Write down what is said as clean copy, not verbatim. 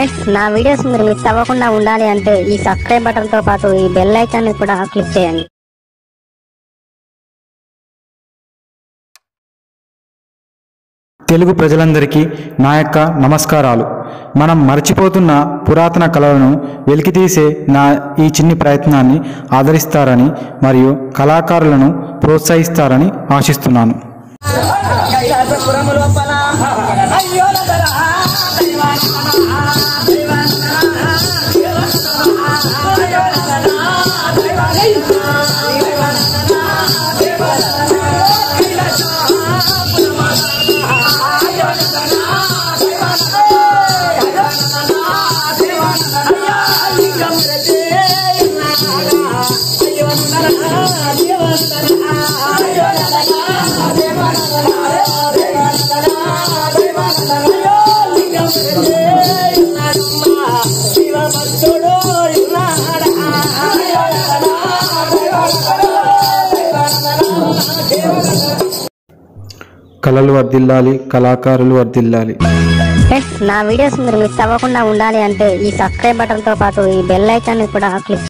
Friends, నా videos మీరు miss అవ్వకుండా ఉండాలి అంటే ఈ సబ్స్క్రైబ్ బటన్ తో పాటు ఈ బెల్ ఐకాన్ ని కూడా క్లిక్ చేయండి. తెలుగు ప్రజలందరికీ నా యొక్క నమస్కారాలు. మనం మర్చిపోతున్న పురాతన కళలను వెలికితీసే నా ఈ చిన్ని ప్రయత్నాన్ని ఆదరిస్తారని మరియు కళాకారులను ప్రోత్సహిస్తారని ఆశిస్తున్నాను. కళలు వర్ధిల్లాలి, కళాకారులు వర్ధిల్లాలి. ఫ్రెండ్స్, నా వీడియోస్ మీరు మిస్ అవ్వకుండా ఉండాలి అంటే ఈ సబ్స్క్రైబ్ బటన్ తో పాటు ఈ బెల్ ఐకాన్ ని కూడా క్లిక్